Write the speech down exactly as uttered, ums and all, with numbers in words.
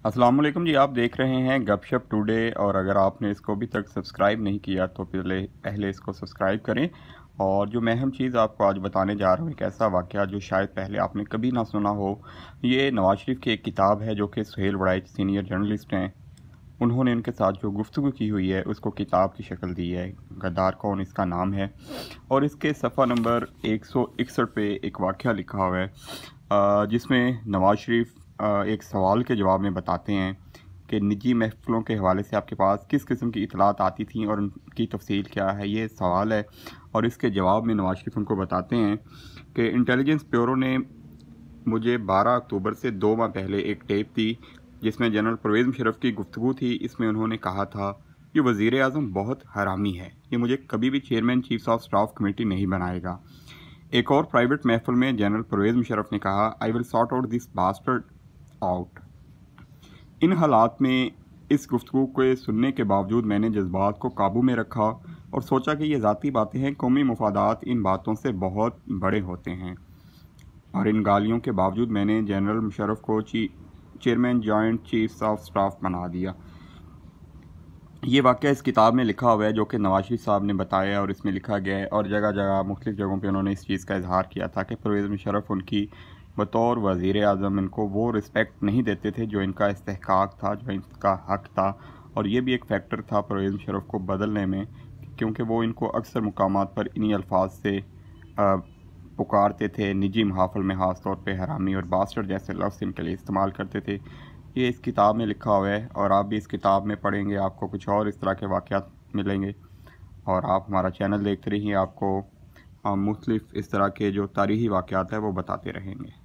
अस्सलाम वालेकुम जी, आप देख रहे हैं गपशप टुडे। और अगर आपने इसको अभी तक सब्सक्राइब नहीं किया तो पहले पहले इसको सब्सक्राइब करें। और जो मैं अहम चीज़ आपको आज बताने जा रहा हूँ, एक ऐसा वाक़या जो शायद पहले आपने कभी ना सुना हो। ये नवाज शरीफ की एक किताब है जो कि सुहेल वड़ाइच सीनियर जर्नलिस्ट हैं, उन्होंने उनके साथ जो गुफ्तगू की हुई है उसको किताब की शक्ल दी है। गद्दार कौन इसका नाम है, और इसके सफ़ा नंबर एक सौ इकसठ पे एक वाक़या लिखा हुआ है, अ, जिसमें नवाज शरीफ अ, एक सवाल के जवाब में बताते हैं कि निजी महफ़िलों के हवाले से आपके पास किस किस्म की इतलात आती थी और उनकी तफसील क्या है, ये सवाल है। और इसके जवाब में नवाज शरीफ उनको बताते हैं कि इंटेलिजेंस ब्यूरो ने मुझे बारह अक्टूबर से दो माह पहले एक टेप दी जिसमें जनरल परवेज़ मुशर्रफ की गुफ्तगू थी। इसमें उन्होंने कहा था कि वज़ीर आज़म बहुत हरामी है, ये मुझे कभी भी chairman chief of staff committee नहीं बनाएगा। एक और प्राइवेट महफिल में जनरल परवेज़ मुशर्रफ ने कहा, I will sort out this bastard out. इन हालात में इस गुफ्तगू को सुनने के बावजूद मैंने जज्बात को काबू में रखा और सोचा कि ये ज़ाती बातें हैं, कौमी मफादात इन बातों से बहुत बड़े होते हैं। और इन गालियों के बावजूद मैंने जनरल मुशर्रफ को chairman joint chiefs of staff बना दिया। ये वाक़या इस किताब में लिखा हुआ है जो कि नवाज शरीफ साहब ने बताया, और इसमें लिखा गया है। और जगह जगह मुख्तलिफ़ जगहों पे उन्होंने इस चीज़ का इजहार किया था कि परवेज़ मुशर्रफ उनकी बतौर वज़ीर आज़म इनको वो रिस्पेक्ट नहीं देते थे जो इनका इस्तेहकाक था, जो इनका हक़ था। और ये भी एक फ़ैक्टर था परवेज़ मुशर्रफ को बदलने में, क्योंकि वो इनको अक्सर मुकामात पर इन्हीं अल्फाज से आ, पुकारते थे। निजी महाफिल में ख़ास तौर पे हरामी और बास्टर्ड जैसे लफ्ज़ इनके लिए इस्तेमाल करते थे। ये इस किताब में लिखा हुआ है, और आप भी इस किताब में पढ़ेंगे, आपको कुछ और इस तरह के वाक़यात मिलेंगे। और आप हमारा चैनल देखते रहिए, आपको हम मुख्तलिफ़ इस तरह के जो तारीख़ी वाक़यात है वो बताते रहेंगे।